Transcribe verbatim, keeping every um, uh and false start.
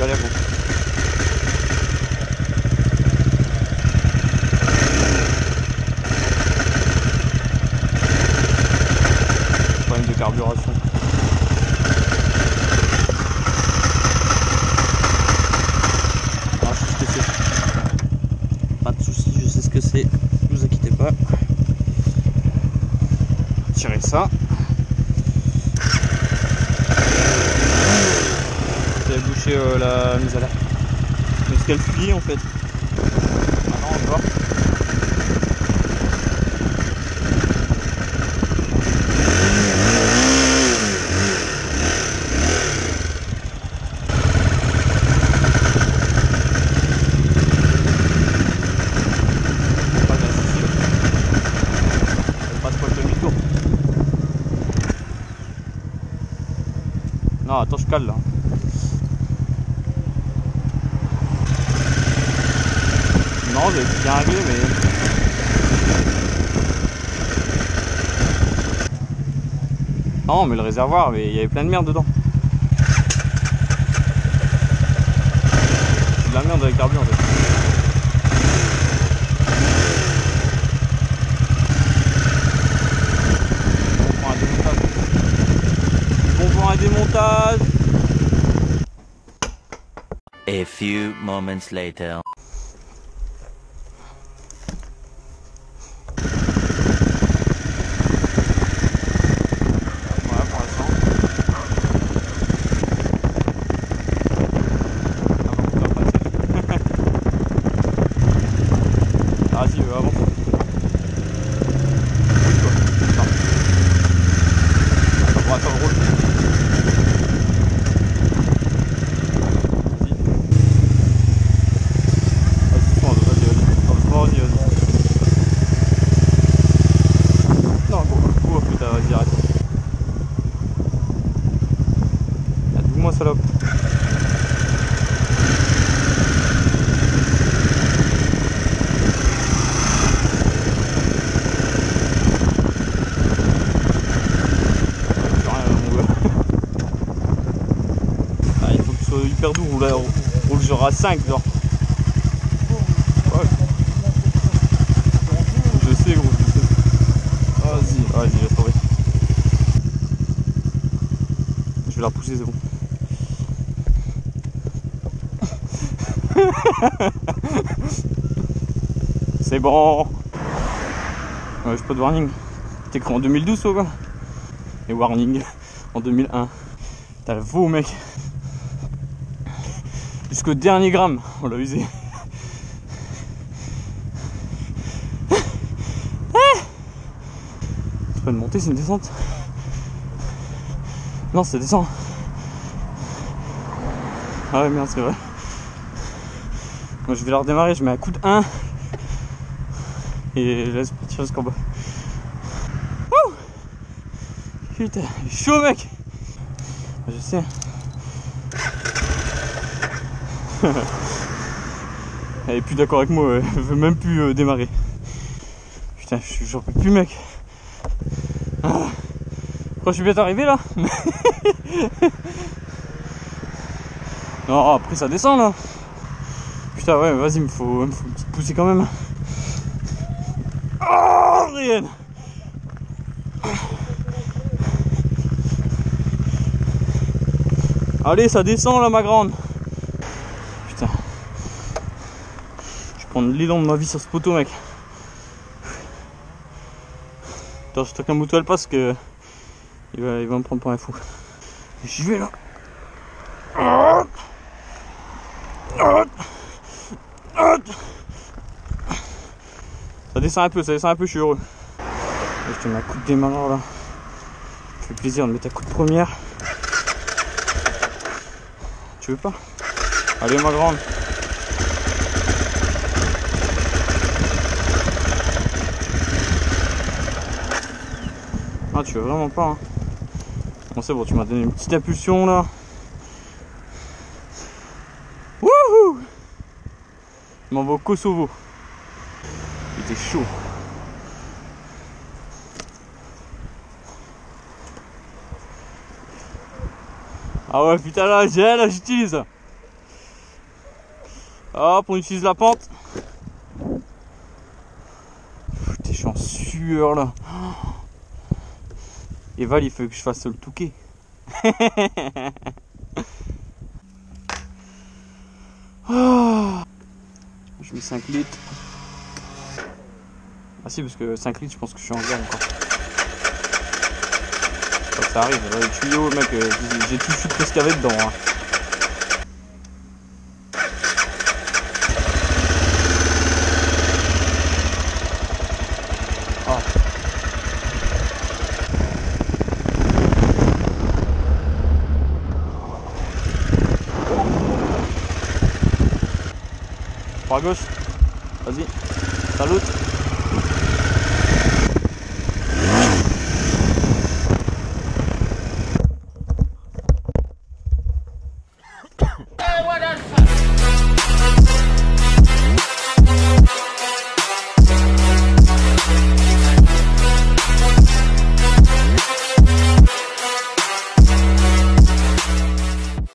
belle à vous. Problème de carburation. Ah, je sais ce que c'est. Pas de soucis, je sais ce que c'est. Ne vous inquiétez pas. Tirez ça. Vous avez bouché euh, la mise à l'air. Est-ce qu'elle fuyait en fait? Ah non, encore. Non, attends, je cale là. Non, j'ai bien réglé, mais. Non, mais le réservoir, mais il y avait plein de merde dedans. C'est de la merde avec carburant en fait. Bon pour un démontage. Bon pour un démontage. A few moments later. Voilà pour l'instant. Ah vas-y, euh, avance. Attends, attends, roule. Vas-y, arrête. Double-moi, salope. Ah, il faut que tu sois hyper doux, roule, roule genre à cinq, genre. Ouais. Je sais, gros, je sais. Vas-y, vas-y, laisse tomber. Je vais la repousser, c'est bon. C'est bon. Ouais, j'ai pas de warning. T'es écrit en deux mille douze ou quoi? Et warning en deux mille un. T'as le veau mec. Jusqu'au dernier gramme, on l'a usé. C'est pas une montée, c'est une descente. Non, c'est descend. Ah ouais, merde, c'est vrai. Moi, je vais la redémarrer, je mets un coup de un et je laisse partir jusqu'en bas. Ouh, putain, il est chaud, mec. Je sais. Elle est plus d'accord avec moi, elle veut même plus euh, démarrer. Putain, j'en peux plus, mec. Ah. Quand je suis bien arrivé là. Non, après ça descend là. Putain, ouais, vas-y, il me faut, me faut une petite poussée quand même. Oh, rien. Allez, ça descend là, ma grande. Putain. Je vais prendre l'élan de ma vie sur ce poteau, mec. Attends, je toque un moto, elle passe que. Il va, il va me prendre pour un fou. J'y vais là. Ça descend un peu, ça descend un peu, je suis heureux. Je te mets un coup de démarreur là. Ça fait plaisir de mettre un coup de première. Tu veux pas? Allez, ma grande. Ah, tu veux vraiment pas, hein. Bon, c'est bon, tu m'as donné une petite impulsion là. Wouhou! Il m'envoie au Kosovo. Il était chaud. Ah ouais, putain, là, j'ai là, j'utilise. Hop, on utilise la pente. Putain, je suis en sueur là. Et Val, il faut que je fasse le touquet. Oh, je mets cinq litres. Ah si, parce que cinq litres, je pense que je suis en guerre encore. Faut que ça arrive. Le tuyau, mec, euh, j'ai tout foutu presque avec dedans. Hein. Oh. Par à gauche. Vas-y. Salut.